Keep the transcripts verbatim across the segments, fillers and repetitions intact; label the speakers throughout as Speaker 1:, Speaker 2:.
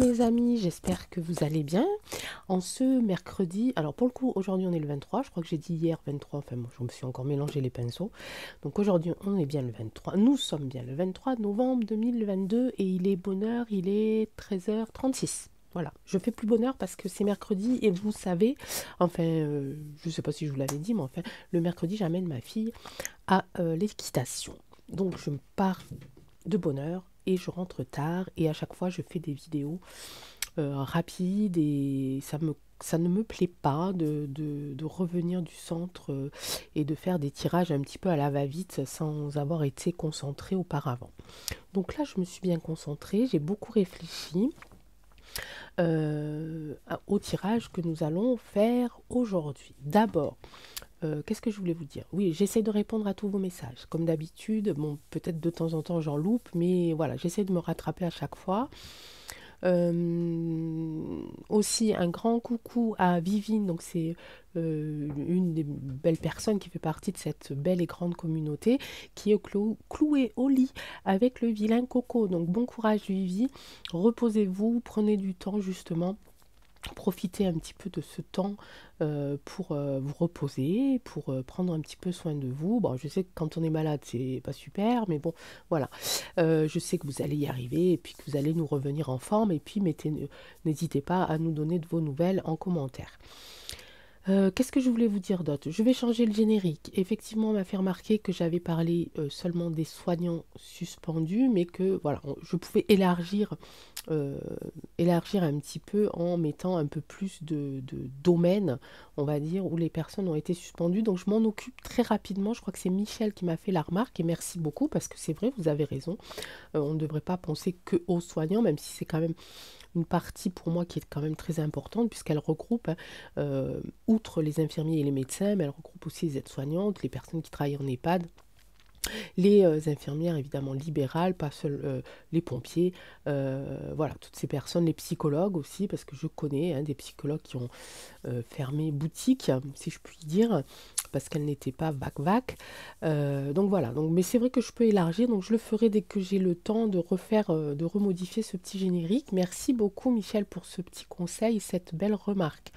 Speaker 1: mes amis, j'espère que vous allez bien. En ce mercredi, alors pour le coup, aujourd'hui on est le vingt-trois, je crois que j'ai dit hier vingt-trois, enfin moi je me suis encore mélangé les pinceaux. Donc aujourd'hui on est bien le vingt-trois, nous sommes bien le vingt-trois novembre deux mille vingt-deux et il est bonne heure, il est treize heures trente-six. Voilà, je fais plus bonheur parce que c'est mercredi et vous savez, enfin, euh, je ne sais pas si je vous l'avais dit, mais enfin, le mercredi j'amène ma fille à euh, l'équitation. Donc je me pars de bonne heure et je rentre tard et à chaque fois je fais des vidéos euh, rapides et ça me ça ne me plaît pas de, de, de revenir du centre euh, et de faire des tirages un petit peu à la va-vite sans avoir été concentrée auparavant. Donc là je me suis bien concentrée, j'ai beaucoup réfléchi euh, au tirage que nous allons faire aujourd'hui. D'abord, Euh, qu'est-ce que je voulais vous dire? Oui, j'essaie de répondre à tous vos messages. Comme d'habitude, bon, peut-être de temps en temps j'en loupe, mais voilà, j'essaie de me rattraper à chaque fois. Euh, aussi, un grand coucou à Vivine, donc c'est euh, une des belles personnes qui fait partie de cette belle et grande communauté, qui est clou clouée au lit avec le vilain Coco. Donc bon courage Vivi, reposez-vous, prenez du temps justement. Profitez un petit peu de ce temps euh, pour euh, vous reposer, pour euh, prendre un petit peu soin de vous. Bon, je sais que quand on est malade, c'est pas super, mais bon, voilà. Euh, je sais que vous allez y arriver et puis que vous allez nous revenir en forme. Et puis, mettez, n'hésitez pas à nous donner de vos nouvelles en commentaire. Euh, Qu'est-ce que je voulais vous dire d'autre? Je vais changer le générique. Effectivement, on m'a fait remarquer que j'avais parlé euh, seulement des soignants suspendus, mais que voilà, on- je pouvais élargir, euh, élargir un petit peu en mettant un peu plus de, de domaines, on va dire, où les personnes ont été suspendues. Donc je m'en occupe très rapidement. Je crois que c'est Michel qui m'a fait la remarque et merci beaucoup parce que c'est vrai, vous avez raison. Euh, on ne devrait pas penser que aux soignants, même si c'est quand même une partie pour moi qui est quand même très importante puisqu'elle regroupe, hein, euh, outre les infirmiers et les médecins, mais elle regroupe aussi les aides-soignantes, les personnes qui travaillent en EHPAD, les euh, infirmières évidemment libérales, pas seules euh, les pompiers, euh, voilà, toutes ces personnes, les psychologues aussi, parce que je connais hein, des psychologues qui ont euh, fermé boutique, si je puis dire, parce qu'elles n'étaient pas vac-vac. Euh, donc voilà, donc, mais c'est vrai que je peux élargir, donc je le ferai dès que j'ai le temps de refaire, euh, de remodifier ce petit générique. Merci beaucoup Michel pour ce petit conseil, cette belle remarque.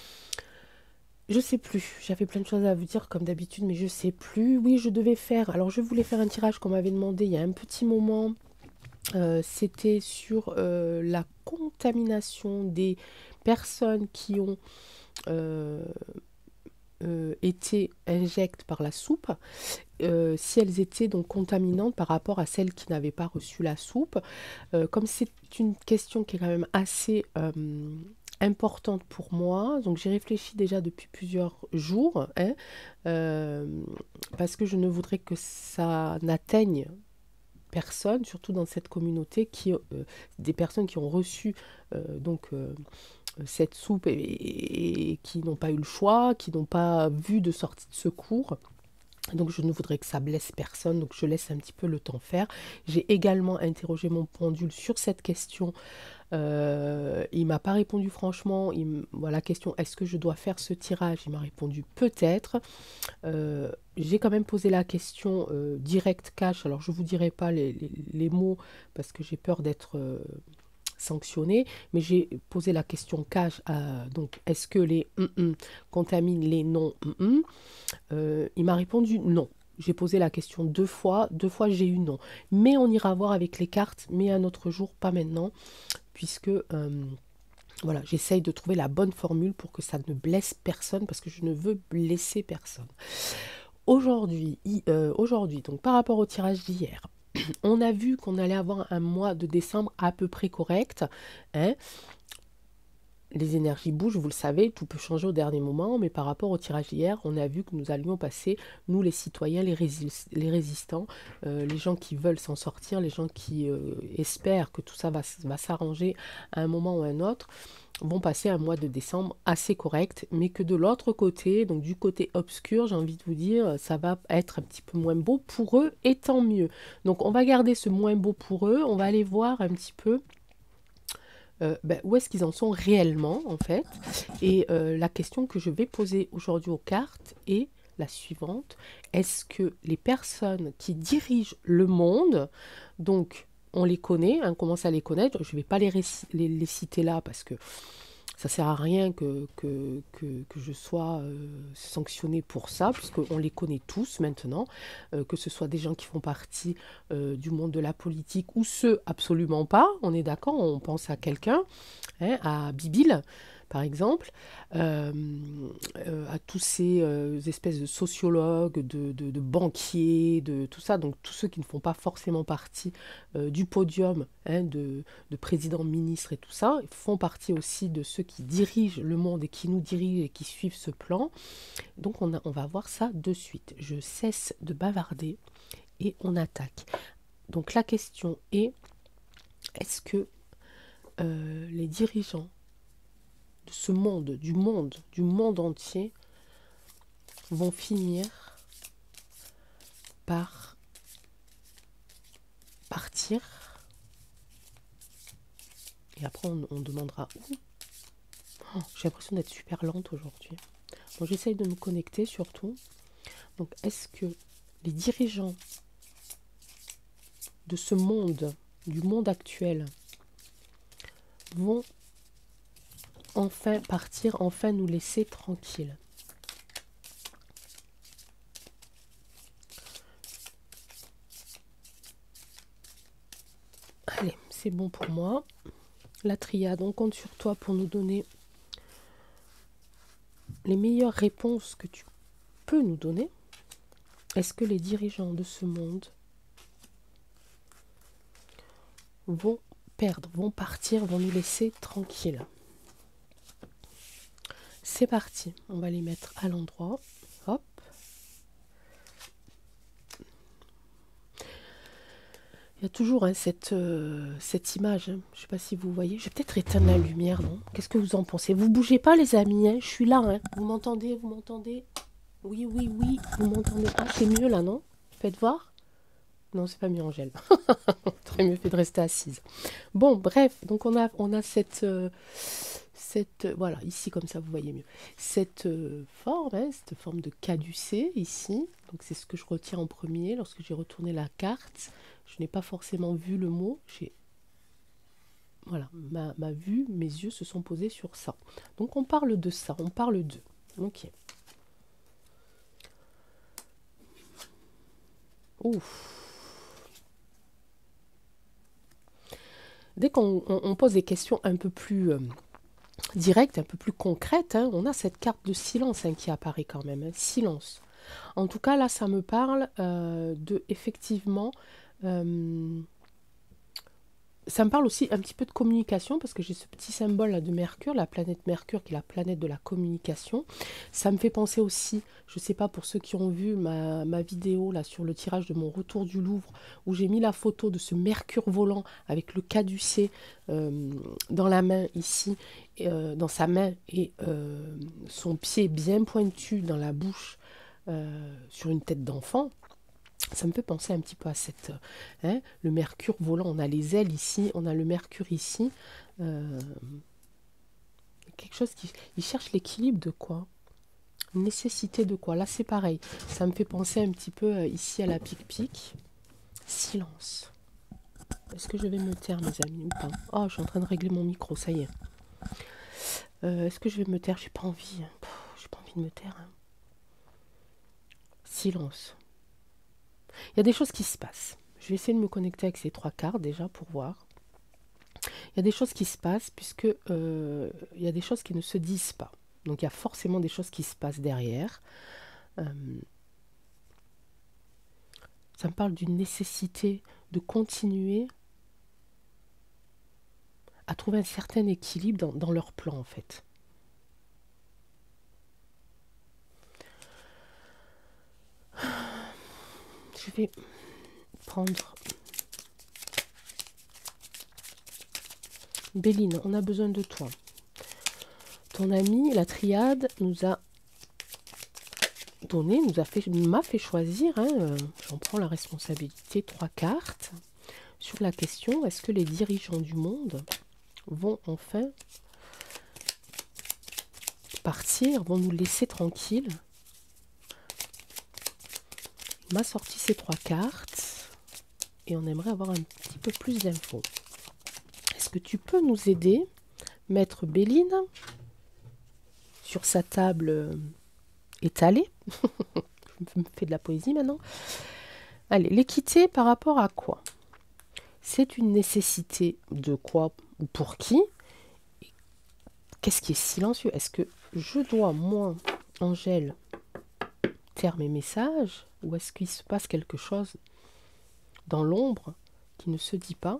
Speaker 1: Je sais plus, j'avais plein de choses à vous dire comme d'habitude, mais je sais plus. Oui, je devais faire, alors je voulais faire un tirage qu'on m'avait demandé il y a un petit moment. Euh, c'était sur euh, la contamination des personnes qui ont euh, euh, été injectes par la soupe, euh, si elles étaient donc contaminantes par rapport à celles qui n'avaient pas reçu la soupe. Euh, comme c'est une question qui est quand même assez euh, importante pour moi, donc j'ai réfléchi déjà depuis plusieurs jours, hein, euh, parce que je ne voudrais que ça n'atteigne personne, surtout dans cette communauté, qui, euh, des personnes qui ont reçu euh, donc euh, cette soupe et, et- et qui n'ont pas eu le choix, qui n'ont pas vu de sortie de secours. Donc je ne voudrais que ça blesse personne, donc je laisse un petit peu le temps faire. J'ai également interrogé mon pendule sur cette question. Euh, il m'a pas répondu franchement. Il m- voilà, la question est-ce que je dois faire ce tirage? Il m'a répondu peut-être. Euh, j'ai quand même posé la question euh, direct cash. Alors je vous dirai pas les, les- les mots parce que j'ai peur d'être euh, sanctionnée, mais j'ai posé la question cash à, donc est-ce que les hum, hum contaminent les non hum, hum. Euh, il m'a répondu non. J'ai posé la question deux fois, deux fois j'ai eu non. Mais on ira voir avec les cartes, mais un autre jour, pas maintenant, puisque euh, voilà, j'essaye de trouver la bonne formule pour que ça ne blesse personne, parce que je ne veux blesser personne. Aujourd'hui, i- euh, aujourd'hui, donc par rapport au tirage d'hier, on a vu qu'on allait avoir un mois de décembre à peu près correct, hein. Les énergies bougent, vous le savez, tout peut changer au dernier moment, mais par rapport au tirage d'hier, on a vu que nous allions passer, nous les citoyens, les, résis- les résistants, euh, les gens qui veulent s'en sortir, les gens qui euh, espèrent que tout ça va, s- va s'arranger à un moment ou à un autre, vont passer un mois de décembre assez correct, mais que de l'autre côté, donc du côté obscur, j'ai envie de vous dire, ça va être un petit peu moins beau pour eux, et tant mieux. Donc on va garder ce moins beau pour eux, on va aller voir un petit peu euh, ben, où est-ce qu'ils en sont réellement, en fait. Et euh, la question que je vais poser aujourd'hui aux cartes est la suivante. Est-ce que les personnes qui dirigent le monde, donc on les connaît, hein, on commence à les connaître. Je ne vais pas les, les, les citer là parce que ça ne sert à rien que, que, que, que je sois euh, sanctionnée pour ça, puisqu'on les connaît tous maintenant, euh, que ce soit des gens qui font partie euh, du monde de la politique ou ceux absolument pas, on est d'accord, on pense à quelqu'un, hein, à Bibil, par exemple, euh, euh, à tous ces euh, espèces de sociologues, de, de, de banquiers, de tout ça, donc tous ceux qui ne font pas forcément partie euh, du podium, hein, de, de présidents, ministres et tout ça, font partie aussi de ceux qui dirigent le monde et qui nous dirigent et qui suivent ce plan. Donc on, a, on va voir ça de suite. Je cesse de bavarder et on attaque. Donc la question est, est-ce que euh, les dirigeants de ce monde, du monde, du monde entier, vont finir par partir. Et après, on, on demandera où. Oh, j'ai l'impression d'être super lente aujourd'hui. Bon, j'essaye de me connecter surtout. Donc, est-ce que les dirigeants de ce monde, du monde actuel, vont enfin partir, enfin nous laisser tranquilles? Allez, c'est bon pour moi. La triade, on compte sur toi pour nous donner les meilleures réponses que tu peux nous donner. Est-ce que les dirigeants de ce monde vont perdre, vont partir, vont nous laisser tranquilles? C'est parti, on va les mettre à l'endroit. Hop. Il y a toujours hein, cette, euh, cette image, hein. Je ne sais pas si vous voyez. Je vais peut-être éteindre la lumière, non? Qu'est-ce que vous en pensez? Vous bougez pas les amis, hein. Je suis là. Hein. Vous m'entendez? Vous m'entendez? Oui, oui, oui, vous m'entendez. Ah, c'est mieux là, non? Faites voir. Non, c'est pas mieux, Angèle. Très mieux fait de rester assise. Bon, bref, donc on a, on a cette, euh, cette, euh, voilà, ici comme ça, vous voyez mieux. Cette euh, forme, hein, cette forme de caducée ici. Donc c'est ce que je retiens en premier lorsque j'ai retourné la carte. Je n'ai pas forcément vu le mot. J'ai, voilà, ma, ma vue, mes yeux se sont posés sur ça. Donc on parle de ça, on parle d'eux. Ok. Ouf. Dès qu'on on, on pose des questions un peu plus euh, directes, un peu plus concrètes, hein, on a cette carte de silence hein, qui apparaît quand même. Hein, silence. En tout cas, là, ça me parle euh, de, effectivement, euh, ça me parle aussi un petit peu de communication, parce que j'ai ce petit symbole là de Mercure, la planète Mercure, qui est la planète de la communication. Ça me fait penser aussi, je ne sais pas pour ceux qui ont vu ma, ma vidéo là sur le tirage de mon retour du Louvre, où j'ai mis la photo de ce Mercure volant avec le caducée euh, dans la main ici, euh, dans sa main, et euh, son pied bien pointu dans la bouche, euh, sur une tête d'enfant. Ça me fait penser un petit peu à cette, hein, le mercure volant. On a les ailes ici, on a le mercure ici. Euh, quelque chose qui il cherche l'équilibre de quoi? Une nécessité de quoi? Là, c'est pareil. Ça me fait penser un petit peu euh, ici à la pique-pique. Silence. Est-ce que je vais me taire, mes amis, ou pas? Oh, je suis en train de régler mon micro, ça y est. Euh, Est-ce que je vais me taire? J'ai pas envie. Hein. J'ai pas envie de me taire. Hein. Silence. Il y a des choses qui se passent. Je vais essayer de me connecter avec ces trois cartes déjà pour voir. Il y a des choses qui se passent puisque euh, il y a des choses qui ne se disent pas. Donc il y a forcément des choses qui se passent derrière. Euh, ça me parle d'une nécessité de continuer à trouver un certain équilibre dans, dans leur plan en fait. Je vais prendre... Béline, on a besoin de toi. Ton ami, la triade, nous a donné, nous a fait, m'a fait choisir, hein, euh, j'en prends la responsabilité, trois cartes, sur la question, est-ce que les dirigeants du monde vont enfin partir, vont nous laisser tranquilles? Il m'a sorti ces trois cartes, et on aimerait avoir un petit peu plus d'infos. Est-ce que tu peux nous aider, Maître Béline, sur sa table euh, étalée? Je me fais de la poésie maintenant. Allez, l'équité par rapport à quoi? C'est une nécessité de quoi ou pour qui? Qu'est-ce qui est silencieux? Est-ce que je dois, moi, Angèle, taire mes messages? Ou est-ce qu'il se passe quelque chose dans l'ombre qui ne se dit pas?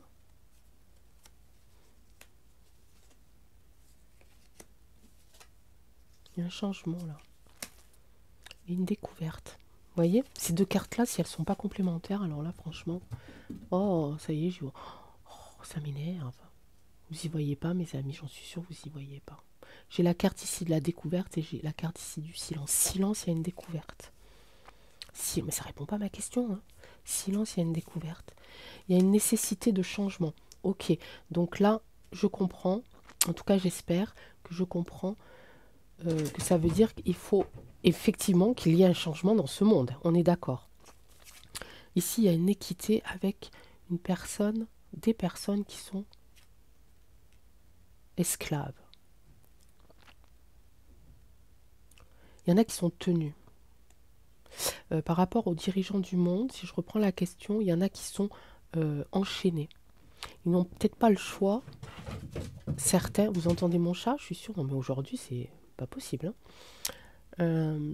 Speaker 1: Il y a un changement là. Et une découverte. Vous voyez? Ces deux cartes-là, si elles ne sont pas complémentaires, alors là, franchement... Oh, ça y est, je... oh, ça m'énerve. Vous y voyez pas, mes amis, j'en suis sûre, vous y voyez pas. J'ai la carte ici de la découverte et j'ai la carte ici du silence. Silence, il y a une découverte. Si, mais ça répond pas à ma question. Hein. Silence, il y a une découverte. Il y a une nécessité de changement. Ok, donc là, je comprends, en tout cas j'espère que je comprends euh, que ça veut dire qu'il faut effectivement qu'il y ait un changement dans ce monde. On est d'accord. Ici, il y a une équité avec une personne, des personnes qui sont esclaves. Il y en a qui sont tenus. Euh, par rapport aux dirigeants du monde, si je reprends la question, il y en a qui sont euh, enchaînés. Ils n'ont peut-être pas le choix. Certains, vous entendez mon chat? Je suis sûre, non mais aujourd'hui c'est pas possible. Hein. Euh,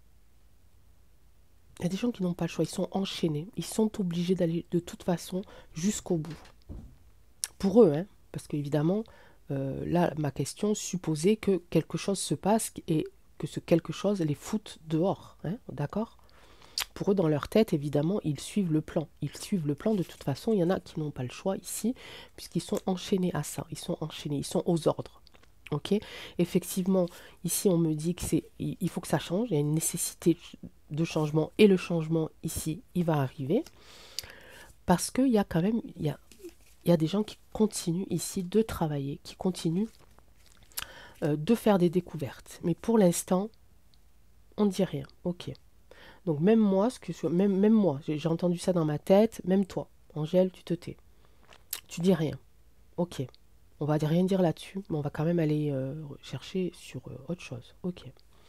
Speaker 1: il y a des gens qui n'ont pas le choix, ils sont enchaînés. Ils sont obligés d'aller de toute façon jusqu'au bout. Pour eux, hein, parce qu'évidemment, euh, là, ma question supposait que quelque chose se passe et que ce quelque chose les foute dehors. Hein, d'accord? Pour eux, dans leur tête, évidemment, ils suivent le plan. Ils suivent le plan de toute façon. Il y en a qui n'ont pas le choix ici, puisqu'ils sont enchaînés à ça. Ils sont enchaînés, ils sont aux ordres. Ok? Effectivement, ici, on me dit que c'est, il faut que ça change. Il y a une nécessité de changement. Et le changement, ici, il va arriver. Parce qu'il y a quand même... Il y a, il y a des gens qui continuent ici de travailler, qui continuent euh, de faire des découvertes. Mais pour l'instant, on ne dit rien. Ok. Donc même moi, ce que, même, même moi, j'ai entendu ça dans ma tête, même toi, Angèle, tu te tais. Tu dis rien. Ok. On va rien dire là-dessus, mais on va quand même aller euh, chercher sur euh, autre chose. Ok.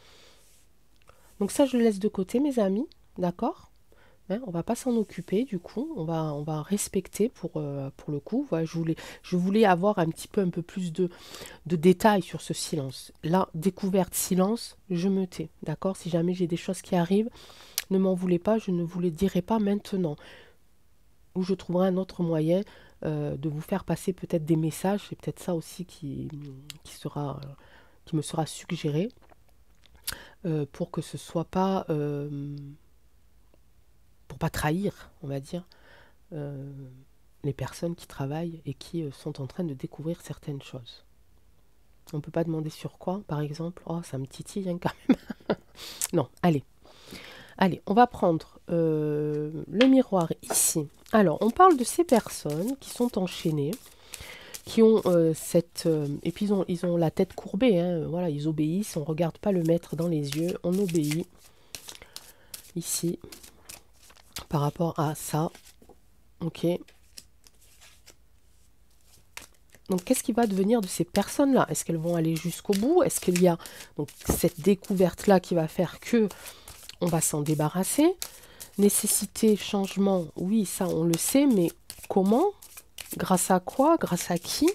Speaker 1: Donc ça, je le laisse de côté, mes amis. D'accord? Hein, on va pas s'en occuper, du coup. On va, on va respecter pour, euh, pour le coup. Voilà, je, voulais, je voulais avoir un petit peu, un peu plus de, de détails sur ce silence. Là, découverte, silence, je me tais. D'accord? Si jamais j'ai des choses qui arrivent, ne m'en voulez pas, je ne vous les dirai pas maintenant. Ou je trouverai un autre moyen euh, de vous faire passer peut-être des messages. C'est peut-être ça aussi qui, qui, sera, qui me sera suggéré. Euh, pour que ce soit pas... Euh, pour pas trahir, on va dire, euh, les personnes qui travaillent et qui euh, sont en train de découvrir certaines choses. On ne peut pas demander sur quoi, par exemple. Oh, ça me titille hein, quand même. Non, allez. Allez, on va prendre euh, le miroir ici. Alors, on parle de ces personnes qui sont enchaînées, qui ont euh, cette... Euh, et puis, ils ont, ils ont la tête courbée. Hein, voilà, ils obéissent. On ne regarde pas le maître dans les yeux. On obéit. Ici. Par rapport à ça. Ok. Donc, qu'est-ce qui va devenir de ces personnes-là? Est-ce qu'elles vont aller jusqu'au bout? Est-ce qu'il y a donc cette découverte-là qui va faire que on va s'en débarrasser? Nécessité, changement, oui, ça on le sait, mais comment? Grâce à quoi? Grâce à qui?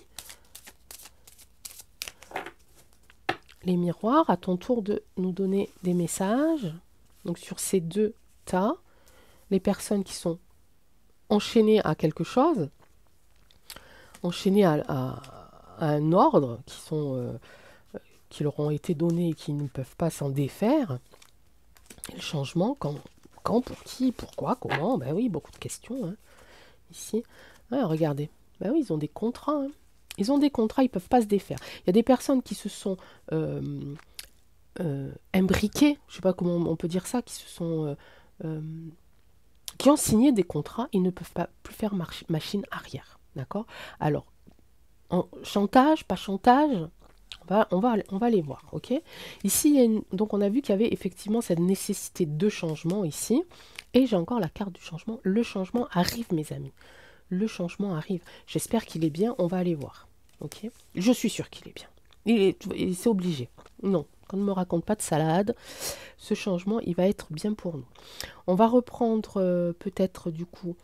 Speaker 1: Les miroirs, à ton tour de nous donner des messages. Donc, sur ces deux tas, les personnes qui sont enchaînées à quelque chose, enchaînées à, à, à un ordre, qui, sont, euh, qui leur ont été donnés et qui ne peuvent pas s'en défaire. Et le changement, quand, quand, pour qui, pourquoi, comment? Ben oui, beaucoup de questions. Hein. Ici, ah, regardez, ben oui, ils ont des contrats. Hein. Ils ont des contrats, ils ne peuvent pas se défaire. Il y a des personnes qui se sont euh, euh, imbriquées, je ne sais pas comment on peut dire ça, qui se sont... Euh, euh, qui ont signé des contrats, ils ne peuvent pas plus faire machine arrière. D'accord? Alors, en chantage, pas chantage, on va, on va, on va les voir. Ok? Ici, il y a une, donc on a vu qu'il y avait effectivement cette nécessité de changement ici. Et j'ai encore la carte du changement. Le changement arrive, mes amis. Le changement arrive. J'espère qu'il est bien. On va aller voir. Ok? Je suis sûre qu'il est bien. Il est, c'est obligé. Non, qu'on ne me raconte pas de salade. Ce changement, il va être bien pour nous. On va reprendre euh, peut-être du coup.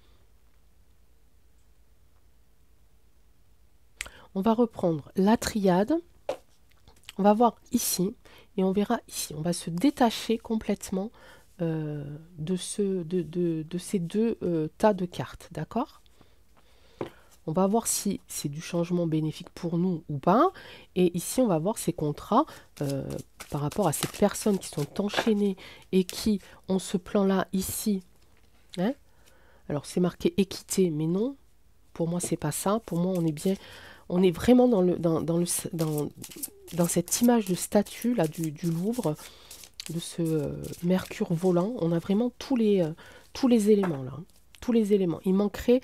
Speaker 1: On va reprendre la triade. On va voir ici et on verra ici. On va se détacher complètement euh, de, ce, de, de, de ces deux euh, tas de cartes. D'accord? On va voir si c'est du changement bénéfique pour nous ou pas. Et ici, on va voir ces contrats euh, par rapport à ces personnes qui sont enchaînées et qui ont ce plan-là ici. Hein? Alors, c'est marqué équité, mais non. Pour moi, c'est pas ça. Pour moi, on est bien... On est vraiment dans, le, dans, dans, le, dans, dans cette image de statue là, du, du Louvre, de ce euh, Mercure volant. On a vraiment tous les, euh, tous les éléments là. Hein. Tous les éléments. Il manquerait...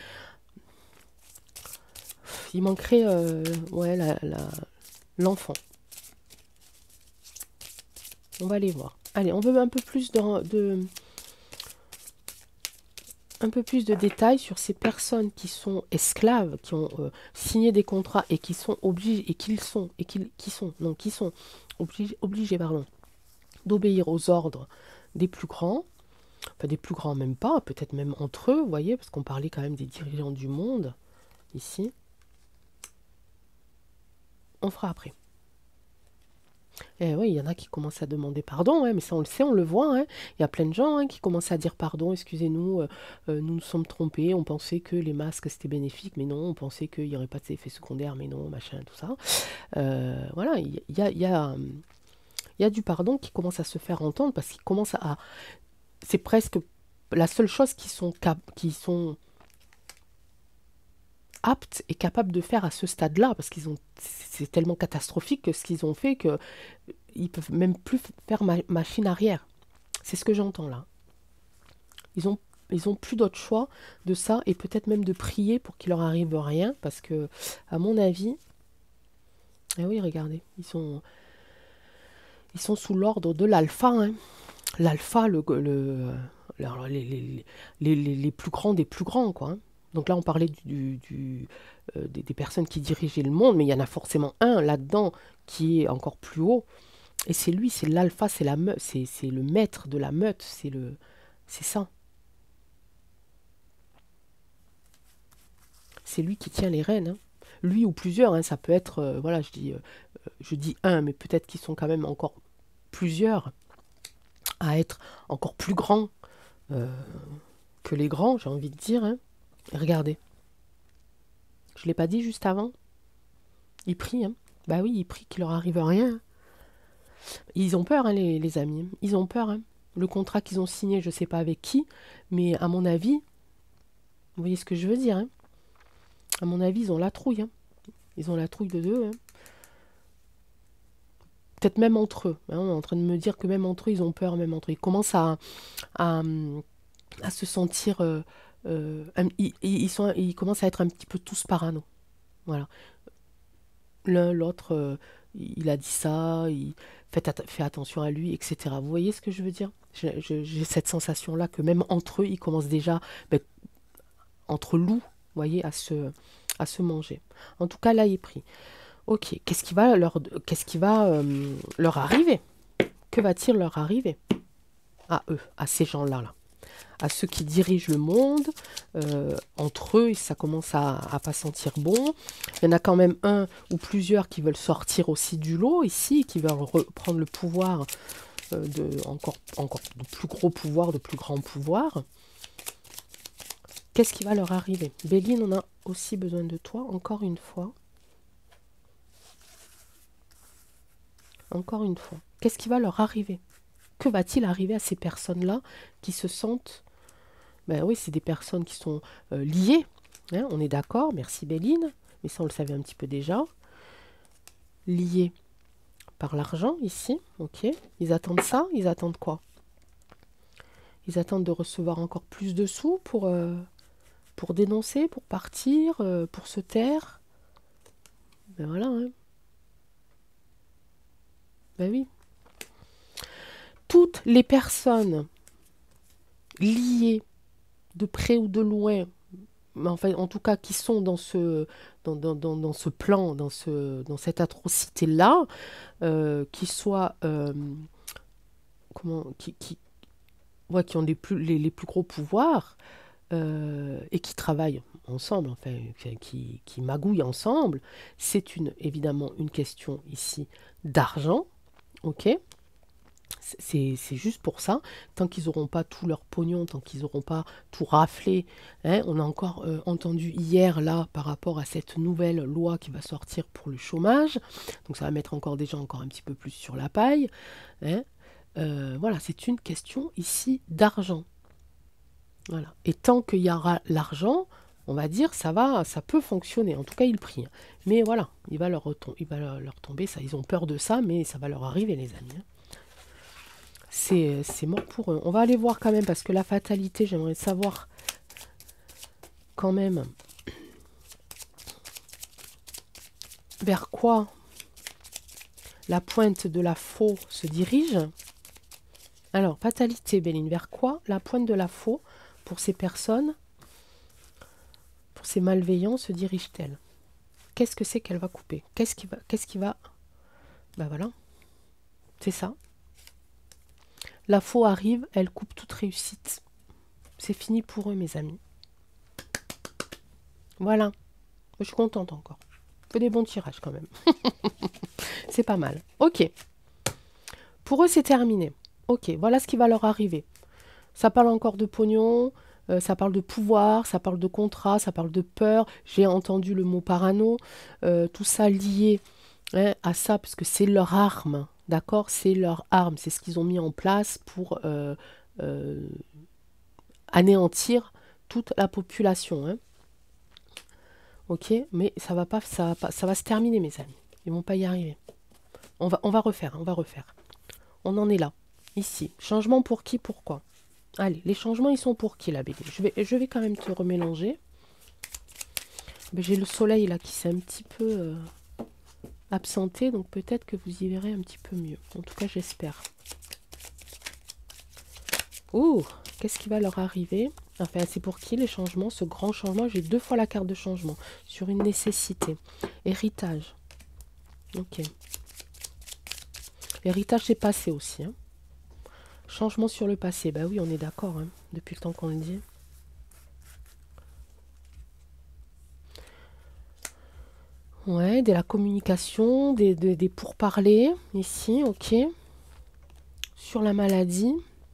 Speaker 1: Il manquerait euh, ouais, la, la, l'enfant. On va aller voir. Allez, on veut un peu plus de, de un peu plus de détails sur ces personnes qui sont esclaves, qui ont euh, signé des contrats et qui sont obligés et qu'ils sont et qui, qui sont non qui sont obligés obligés pardon d'obéir aux ordres des plus grands, enfin des plus grands même pas, peut-être même entre eux, vous voyez, parce qu'on parlait quand même des dirigeants du monde ici. On fera après. Et oui, il y en a qui commencent à demander pardon, hein, mais ça on le sait, on le voit. Hein. Il y a plein de gens hein, qui commencent à dire pardon, excusez-nous, euh, euh, nous nous sommes trompés, on pensait que les masques c'était bénéfique, mais non, on pensait qu'il n'y aurait pas d'effets secondaires, mais non, machin, tout ça. Euh, voilà, il y a, il y, a, il y a du pardon qui commence à se faire entendre parce qu'il commence à... C'est presque la seule chose qui sont, cap qui sont aptes et capables de faire à ce stade-là, parce qu'ils ont, c'est tellement catastrophique que ce qu'ils ont fait que ils peuvent même plus faire ma machine arrière. C'est ce que j'entends là. Ils ont, ils ont plus d'autre choix de ça et peut-être même de prier pour qu'il leur arrive rien, parce que à mon avis, eh oui, regardez, ils sont, ils sont sous l'ordre de l'alpha. Hein. L'alpha, le, le, alors les, les, les, les, les plus grands des plus grands, quoi. Hein. Donc là, on parlait du, du, euh, des, des personnes qui dirigeaient le monde, mais il y en a forcément un là-dedans qui est encore plus haut. Et c'est lui, c'est l'alpha, c'est la meute, c'est le maître de la meute, c'est le, c'est ça. C'est lui qui tient les rênes. Hein. Lui ou plusieurs, hein, ça peut être, euh, voilà, je dis, euh, je dis un, mais peut-être qu'ils sont quand même encore plusieurs à être encore plus grands euh, que les grands, j'ai envie de dire. Hein. Et regardez, je ne l'ai pas dit juste avant. Ils prient, hein. Bah oui, ils prient qu'il leur arrive rien. Ils ont peur, hein, les, les amis. Ils ont peur. Hein. Le contrat qu'ils ont signé, je ne sais pas avec qui, mais à mon avis, vous voyez ce que je veux dire. Hein. À mon avis, ils ont la trouille. Hein. Ils ont la trouille de deux. Hein. Peut-être même entre eux. Hein. On est en train de me dire que même entre eux, ils ont peur, même entre eux. Ils commencent à, à, à se sentir... Euh, euh, ils, ils, sont, ils commencent à être un petit peu tous parano. Voilà. L'un, l'autre, euh, il a dit ça, il fait, at fait attention à lui, et cetera. Vous voyez ce que je veux dire? J'ai cette sensation-là que même entre eux, ils commencent déjà, ben, entre loups, vous voyez, à se, à se manger. En tout cas, là, il est pris. Ok, qu'est-ce qui va leur, qu'est-ce qui va euh, leur arriver? Que va-t-il leur arriver? À eux, à ces gens-là, là. À ceux qui dirigent le monde, euh, entre eux, ça commence à, à pas sentir bon. Il y en a quand même un ou plusieurs qui veulent sortir aussi du lot ici, qui veulent reprendre le pouvoir, euh, de, encore, encore de plus gros pouvoir, de plus grands pouvoirs. Qu'est-ce qui va leur arriver? Béline, on a aussi besoin de toi, encore une fois. Encore une fois. Qu'est-ce qui va leur arriver? Que va-t-il arriver à ces personnes-là qui se sentent... Ben oui, c'est des personnes qui sont euh, liées, hein, on est d'accord, merci Béline, mais ça on le savait un petit peu déjà. Liées par l'argent ici, ok. Ils attendent ça, ils attendent quoi? Ils attendent de recevoir encore plus de sous pour, euh, pour dénoncer, pour partir, euh, pour se taire. Ben voilà, hein. Ben oui. Toutes les personnes liés de près ou de loin, mais enfin, en tout cas, qui sont dans ce, dans, dans, dans, dans ce plan, dans, ce, dans cette atrocité-là, euh, qui soient, euh, comment, qui, qui, ouais, qui ont les plus, les, les plus gros pouvoirs, euh, et qui travaillent ensemble, enfin, qui, qui magouillent ensemble, c'est une, évidemment une question ici d'argent, ok? C'est c'est juste pour ça. Tant qu'ils n'auront pas tout leur pognon, tant qu'ils n'auront pas tout raflé, hein, on a encore euh, entendu hier là par rapport à cette nouvelle loi qui va sortir pour le chômage. Donc ça va mettre encore des gens encore un petit peu plus sur la paille. Hein. Euh, voilà, c'est une question ici d'argent. Voilà. Et tant qu'il y aura l'argent, on va dire ça va, ça peut fonctionner. En tout cas, ils prient. Mais voilà, il va leur, retom- il va leur, leur tomber ça. Ils ont peur de ça, mais ça va leur arriver, les amis. Hein. C'est c'est mort pour eux. On va aller voir quand même, parce que la fatalité, j'aimerais savoir quand même vers quoi la pointe de la faux se dirige. Alors, fatalité, Béline, vers quoi la pointe de la faux, pour ces personnes, pour ces malveillants, se dirige-t-elle? Qu'est-ce que c'est qu'elle va couper? Qu'est-ce qui va... Qu'est-ce qui va... Ben voilà, c'est ça. La faux arrive, elle coupe toute réussite. C'est fini pour eux, mes amis. Voilà. Je suis contente encore. Fais des bons tirages quand même. C'est pas mal. Ok. Pour eux, c'est terminé. Ok, voilà ce qui va leur arriver. Ça parle encore de pognon, euh, ça parle de pouvoir, ça parle de contrat, ça parle de peur. J'ai entendu le mot parano. Euh, tout ça lié, hein, à ça, parce que c'est leur arme. D'accord? C'est leur arme. C'est ce qu'ils ont mis en place pour euh, euh, anéantir toute la population. Hein. Ok? Mais ça va pas, ça va pas, ça va se terminer, mes amis. Ils vont pas y arriver. On va, on va refaire, on va refaire. On en est là. Ici. Changement pour qui, pourquoi? Allez, les changements, ils sont pour qui, la B D? Je vais, je vais quand même te remélanger. J'ai le soleil, là, qui s'est un petit peu euh, absenté. Donc, peut-être que vous y verrez un petit peu mieux. En tout cas, j'espère. Ouh, qu'est-ce qui va leur arriver? Enfin, c'est pour qui, les changements? Ce grand changement, j'ai deux fois la carte de changement. Sur une nécessité. Héritage. Ok. Héritage, c'est passé aussi, hein. Changement sur le passé. Bah oui, on est d'accord, hein, depuis le temps qu'on le dit. Ouais, de la communication, des, des, des pourparlers, ici, ok. Sur la maladie.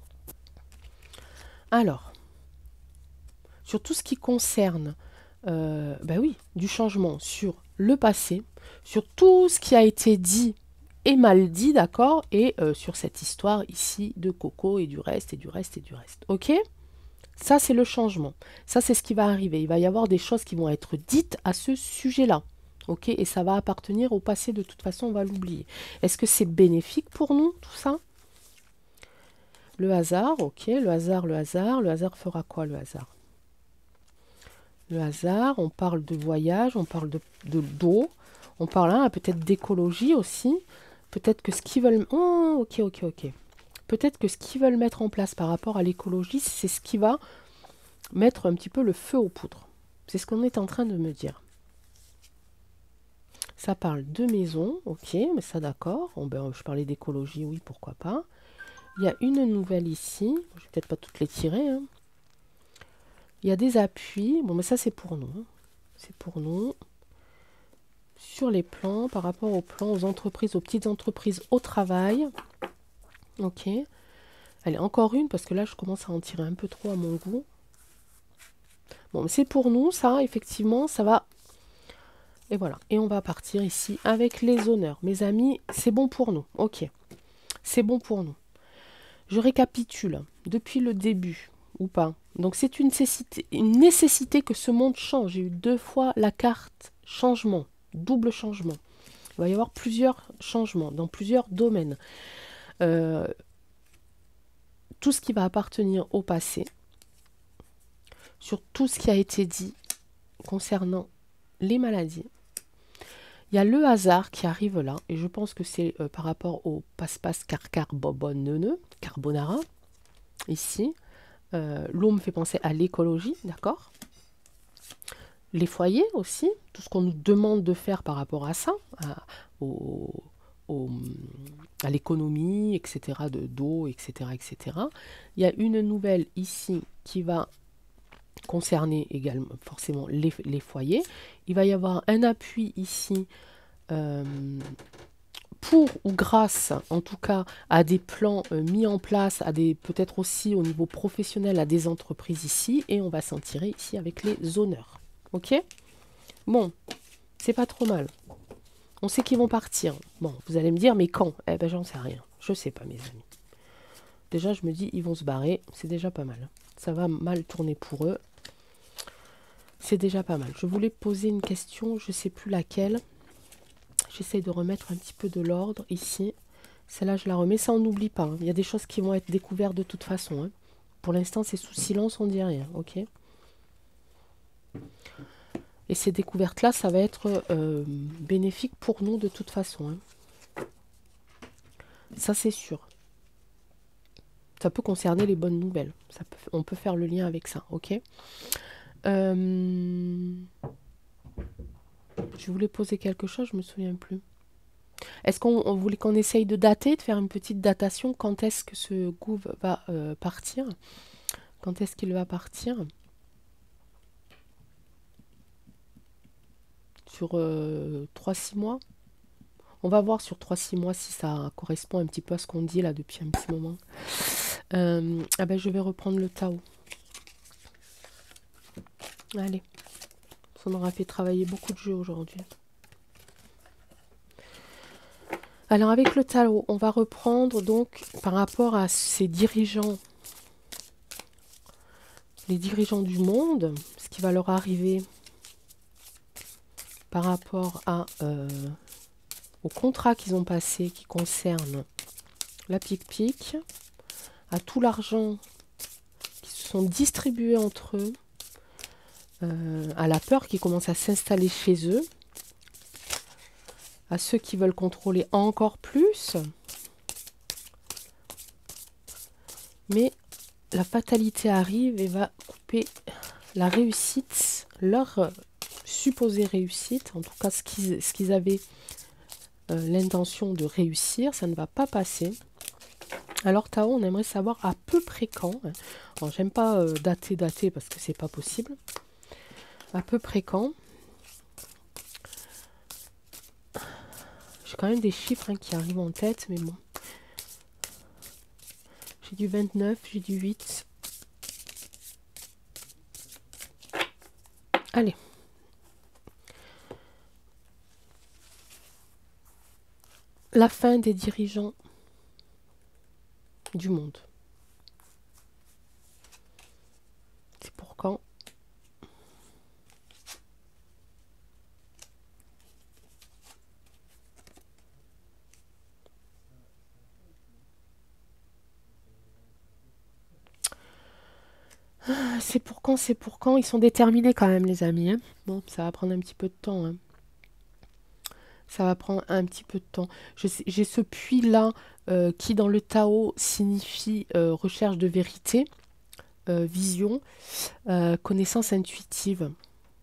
Speaker 1: Alors, sur tout ce qui concerne, euh, bah oui, du changement sur le passé, sur tout ce qui a été dit et mal dit, d'accord, et euh, sur cette histoire ici de Coco et du reste, et du reste, et du reste, ok. Ça, c'est le changement. Ça, c'est ce qui va arriver. Il va y avoir des choses qui vont être dites à ce sujet-là. Ok, et ça va appartenir au passé, de toute façon, on va l'oublier. Est-ce que c'est bénéfique pour nous, tout ça? Le hasard, ok, le hasard, le hasard. Le hasard fera quoi, le hasard? Le hasard, on parle de voyage, on parle de, de d'eau, on parle hein, peut-être d'écologie aussi. Peut-être que ce qu'ils veulent... Oh, ok, ok, ok. Peut-être que ce qu'ils veulent mettre en place par rapport à l'écologie, c'est ce qui va mettre un petit peu le feu aux poudres. C'est ce qu'on est en train de me dire. Ça parle de maison, ok, mais ça d'accord. Bon, ben, je parlais d'écologie, oui, pourquoi pas. Il y a une nouvelle ici. Je vais peut-être pas toutes les tirer. Hein. Il y a des appuis. Bon, mais ça, c'est pour nous. Hein. C'est pour nous. Sur les plans, par rapport aux plans, aux entreprises, aux petites entreprises, au travail. Ok. Allez, encore une, parce que là, je commence à en tirer un peu trop à mon goût. Bon, mais c'est pour nous, ça, effectivement, ça va... Et voilà. Et on va partir ici avec les honneurs. Mes amis, c'est bon pour nous. Ok. C'est bon pour nous. Je récapitule. Depuis le début, ou pas. Donc, c'est une nécessité, une nécessité que ce monde change. J'ai eu deux fois la carte changement. Double changement. Il va y avoir plusieurs changements dans plusieurs domaines. Euh, tout ce qui va appartenir au passé. Sur tout ce qui a été dit concernant les maladies. Il y a le hasard qui arrive là, et je pense que c'est euh, par rapport au passe-passe carcar bobonne carbonara, ici. Euh, l'eau me fait penser à l'écologie, d'accord? Les foyers aussi, tout ce qu'on nous demande de faire par rapport à ça, à, au, au, à l'économie, et cetera, de d'eau, et cetera, et cetera. Il y a une nouvelle ici qui va concerner également forcément les, les foyers. Il va y avoir un appui ici euh, pour ou grâce, en tout cas, à des plans euh, mis en place, à des peut-être aussi au niveau professionnel, à des entreprises ici, et on va s'en tirer ici avec les honneurs. Ok? Bon, c'est pas trop mal. On sait qu'ils vont partir. Bon, vous allez me dire, mais quand? Eh ben, j'en sais rien. Je sais pas, mes amis. Déjà, je me dis, ils vont se barrer. C'est déjà pas mal. Ça va mal tourner pour eux. C'est déjà pas mal. Je voulais poser une question, je sais plus laquelle. J'essaie de remettre un petit peu de l'ordre ici. Celle-là, je la remets. Ça, on n'oublie pas. Hein. Il y a des choses qui vont être découvertes de toute façon. Hein. Pour l'instant, c'est sous silence, on dit rien. Ok. Et ces découvertes-là, ça va être euh, bénéfique pour nous de toute façon. Hein. Ça, c'est sûr. Ça peut concerner les bonnes nouvelles. Ça peut, on peut faire le lien avec ça. Ok. Euh, je voulais poser quelque chose, je me souviens plus. Est-ce qu'on on voulait qu'on essaye de dater, de faire une petite datation? Quand est-ce que ce gouv va euh, partir? Quand est-ce qu'il va partir? Sur euh, trois six mois? On va voir sur trois six mois si ça correspond un petit peu à ce qu'on dit là depuis un petit moment. Euh, ah ben je vais reprendre le Tao. Allez. Ça m'aura fait travailler beaucoup de jeux aujourd'hui. Alors avec le Tao, on va reprendre donc par rapport à ces dirigeants, les dirigeants du monde, ce qui va leur arriver par rapport à, euh, au contrat qu'ils ont passé qui concerne la pic-pic, à tout l'argent qui se sont distribués entre eux, euh, à la peur qui commence à s'installer chez eux, à ceux qui veulent contrôler encore plus. Mais la fatalité arrive et va couper la réussite, leur supposée réussite, en tout cas ce qu'ils ce qu'ils avaient euh, l'intention de réussir, ça ne va pas passer. Alors Tao, on aimerait savoir à peu près quand. Hein. J'aime pas euh, dater, dater parce que c'est pas possible. À peu près quand. J'ai quand même des chiffres hein, qui arrivent en tête, mais bon. J'ai du vingt-neuf, j'ai du huit. Allez. La fin des dirigeants du monde. C'est pour quand? C'est pour quand, c'est pour quand. Ils sont déterminés quand même, les amis. Hein. Bon, ça va prendre un petit peu de temps. Hein. Ça va prendre un petit peu de temps. J'ai ce puits-là euh, qui, dans le Tao, signifie euh, recherche de vérité, euh, vision, euh, connaissance intuitive.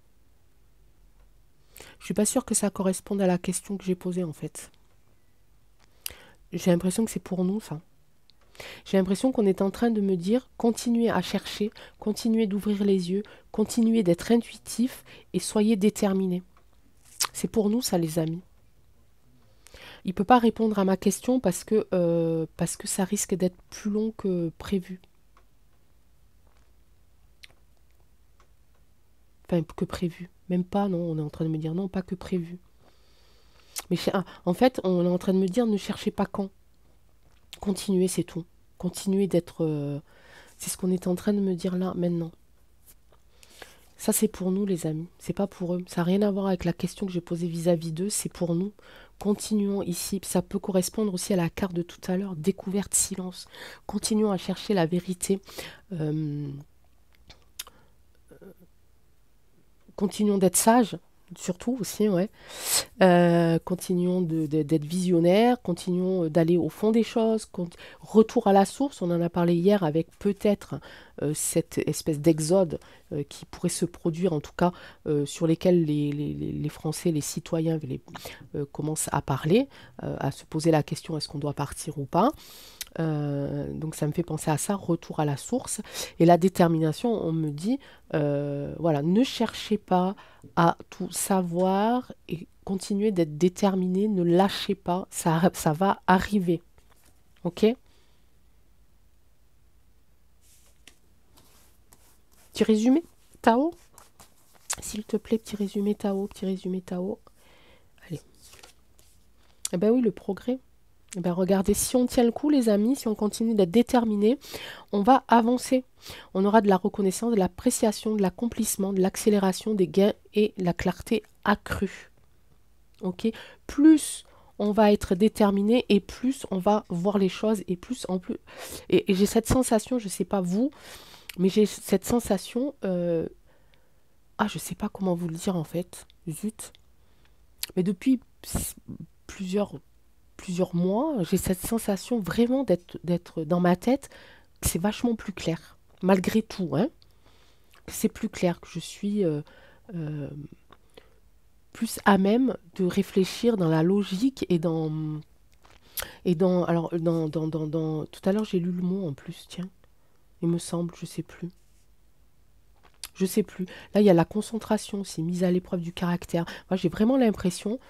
Speaker 1: Je suis pas sûre que ça corresponde à la question que j'ai posée, en fait. J'ai l'impression que c'est pour nous, ça. J'ai l'impression qu'on est en train de me dire, continuez à chercher, continuez d'ouvrir les yeux, continuez d'être intuitif et soyez déterminés. C'est pour nous, ça, les amis. Il ne peut pas répondre à ma question parce que, euh, parce que ça risque d'être plus long que prévu. Enfin, que prévu. Même pas, non, on est en train de me dire non, pas que prévu. Mais ah, en fait, on est en train de me dire ne cherchez pas quand. Continuez, c'est tout. Continuez d'être... Euh, c'est ce qu'on est en train de me dire là, maintenant. Ça, c'est pour nous, les amis. C'est pas pour eux. Ça n'a rien à voir avec la question que j'ai posée vis-à-vis d'eux. C'est pour nous. Continuons ici. Ça peut correspondre aussi à la carte de tout à l'heure. Découverte, silence. Continuons à chercher la vérité. Euh, continuons d'être sages. surtout aussi, ouais. Euh, continuons de- de- d'être visionnaires, continuons euh, d'aller au fond des choses, cont- retour à la source, on en a parlé hier avec peut-être euh, cette espèce d'exode euh, qui pourrait se produire, en tout cas euh, sur lesquels les, les- les- les Français, les citoyens les, euh, commencent à parler, euh, à se poser la question est-ce qu'on doit partir ou pas. Euh, donc ça me fait penser à ça, retour à la source. Et la détermination, on me dit, euh, voilà, ne cherchez pas à tout savoir et continuez d'être déterminé, ne lâchez pas, ça, ça va arriver. Ok? Petit résumé, Tao? S'il te plaît, petit résumé Tao, petit résumé Tao. Allez. Eh ben oui, le progrès. Eh ben regardez, si on tient le coup, les amis, si on continue d'être déterminé, on va avancer. On aura de la reconnaissance, de l'appréciation, de l'accomplissement, de l'accélération des gains et la clarté accrue. Ok? Plus on va être déterminé et plus on va voir les choses et plus en plus. Et, et j'ai cette sensation, je ne sais pas vous, mais j'ai cette sensation. euh, Ah, je ne sais pas comment vous le dire en fait. Zut. Mais depuis s- plusieurs, plusieurs mois, j'ai cette sensation vraiment d'être d'être dans ma tête que c'est vachement plus clair. Malgré tout, hein. Que c'est plus clair, que je suis euh, euh, plus à même de réfléchir dans la logique et dans et dans alors dans, dans, dans, dans- tout à l'heure j'ai lu le mot en plus, tiens, il me semble, je sais plus. Je sais plus. Là, il y a la concentration aussi, mise à l'épreuve du caractère. Moi, j'ai vraiment l'impression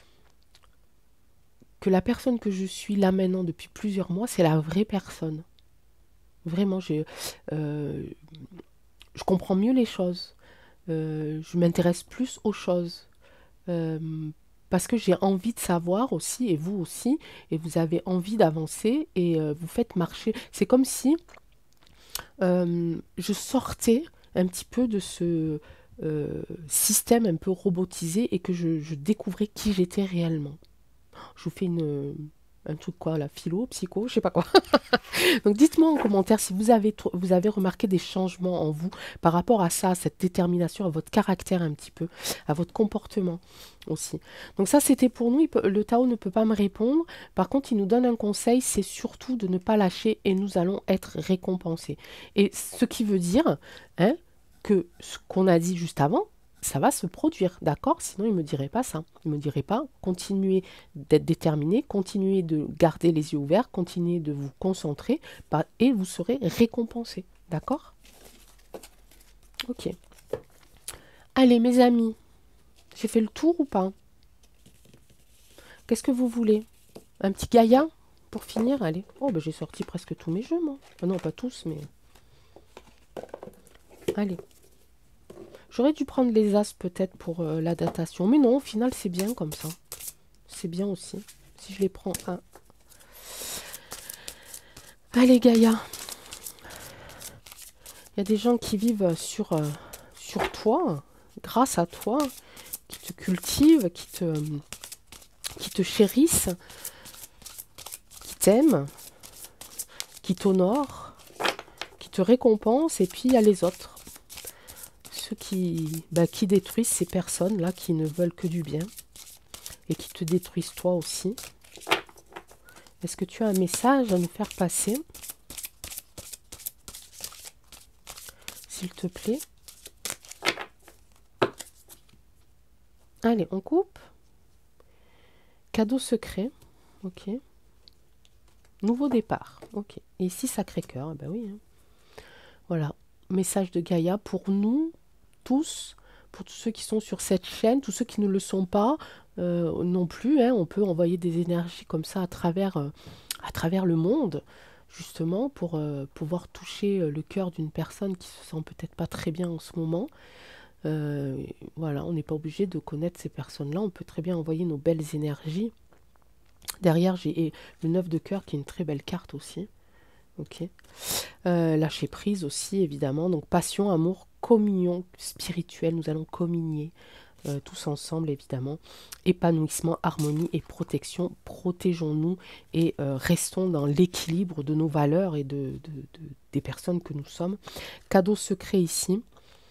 Speaker 1: que la personne que je suis là maintenant depuis plusieurs mois, c'est la vraie personne. Vraiment, j'ai, euh, je comprends mieux les choses. Euh, je m'intéresse plus aux choses. Euh, Parce que j'ai envie de savoir aussi, et vous aussi, et vous avez envie d'avancer, et euh, vous faites marcher. C'est comme si euh, je sortais un petit peu de ce euh, système un peu robotisé et que je, je découvrais qui j'étais réellement. Je vous fais une, un truc quoi, la philo, psycho, je sais pas quoi. Donc dites-moi en commentaire si vous avez, tr- vous avez remarqué des changements en vous par rapport à ça, à cette détermination, à votre caractère un petit peu, à votre comportement aussi. Donc ça c'était pour nous, il peut- le Tao ne peut pas me répondre. Par contre il nous donne un conseil, c'est surtout de ne pas lâcher et nous allons être récompensés. Et ce qui veut dire hein, que ce qu'on a dit juste avant, ça va se produire, d'accord? Sinon, il ne me dirait pas ça. Il ne me dirait pas, continuez d'être déterminé, continuez de garder les yeux ouverts, continuez de vous concentrer bah, et vous serez récompensé, d'accord? Ok. Allez, mes amis, j'ai fait le tour ou pas? Qu'est-ce que vous voulez? Un petit Gaïa pour finir? Allez. Oh, bah, j'ai sorti presque tous mes jeux, moi. Ah non, pas tous, mais... Allez. J'aurais dû prendre les As peut-être pour euh, la datation. Mais non, au final, c'est bien comme ça. C'est bien aussi. Si je les prends un. Allez, Gaïa. Il y a des gens qui vivent sur, euh, sur toi, grâce à toi, qui te cultivent, qui te, qui te chérissent, qui t'aiment, qui t'honorent, qui te récompensent. Et puis, il y a les autres. Ceux qui, bah, qui détruisent ces personnes-là, qui ne veulent que du bien. Et qui te détruisent toi aussi. Est-ce que tu as un message à nous faire passer? S'il te plaît. Allez, on coupe. Cadeau secret. Ok. Nouveau départ. Ok. Et ici, Sacré-Cœur. Ben oui. Hein. Voilà. Message de Gaïa pour nous tous, pour tous ceux qui sont sur cette chaîne, tous ceux qui ne le sont pas euh, non plus. Hein. On peut envoyer des énergies comme ça à travers, euh, à travers le monde, justement, pour euh, pouvoir toucher euh, le cœur d'une personne qui se sent peut-être pas très bien en ce moment. Euh, voilà, on n'est pas obligé de connaître ces personnes-là. On peut très bien envoyer nos belles énergies. Derrière, j'ai le neuf de cœur qui est une très belle carte aussi. Ok. Euh, lâcher prise aussi, évidemment. Donc, passion, amour, communion spirituelle. Nous allons communier euh, tous ensemble, évidemment. Épanouissement, harmonie et protection. Protégeons-nous et euh, restons dans l'équilibre de nos valeurs et de, de- de- des personnes que nous sommes. Cadeau secret ici.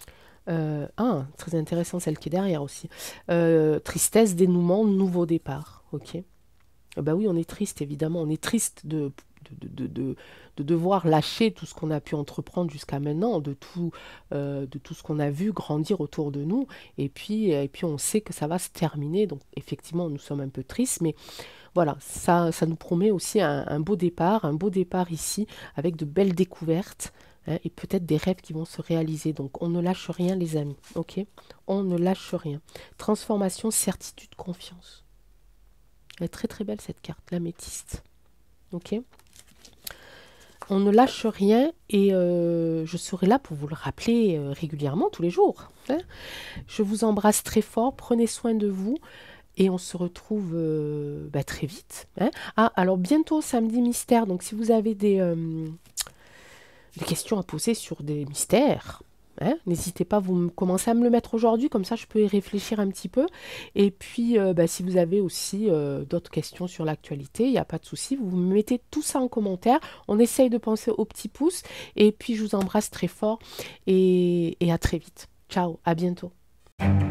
Speaker 1: Euh, ah, très intéressant celle qui est derrière aussi. Euh, tristesse, dénouement, nouveau départ. Ok. Eh ben oui, on est triste, évidemment. On est triste de, de, de, de- de devoir lâcher tout ce qu'on a pu entreprendre jusqu'à maintenant, de tout, euh, de tout ce qu'on a vu grandir autour de nous. Et puis, et puis, on sait que ça va se terminer. Donc, effectivement, nous sommes un peu tristes, mais voilà, ça, ça nous promet aussi un, un beau départ, un beau départ ici, avec de belles découvertes, hein, et peut-être des rêves qui vont se réaliser. Donc, on ne lâche rien, les amis. Ok? On ne lâche rien. Transformation, certitude, confiance. Elle est très très belle cette carte, l'améthyste. Ok? On ne lâche rien et euh, je serai là pour vous le rappeler euh, régulièrement, tous les jours, hein. Je vous embrasse très fort, prenez soin de vous et on se retrouve euh, bah, très vite, hein. Ah, alors bientôt samedi mystère, donc si vous avez des, euh, des questions à poser sur des mystères, hein, n'hésitez pas, vous me- commencez à me le mettre aujourd'hui, comme ça je peux y réfléchir un petit peu. Et puis, euh, bah, si vous avez aussi euh, d'autres questions sur l'actualité, il n'y a pas de souci, vous me mettez tout ça en commentaire. On essaye de penser au petit pouce. Et puis, je vous embrasse très fort et, et à très vite. Ciao, à bientôt.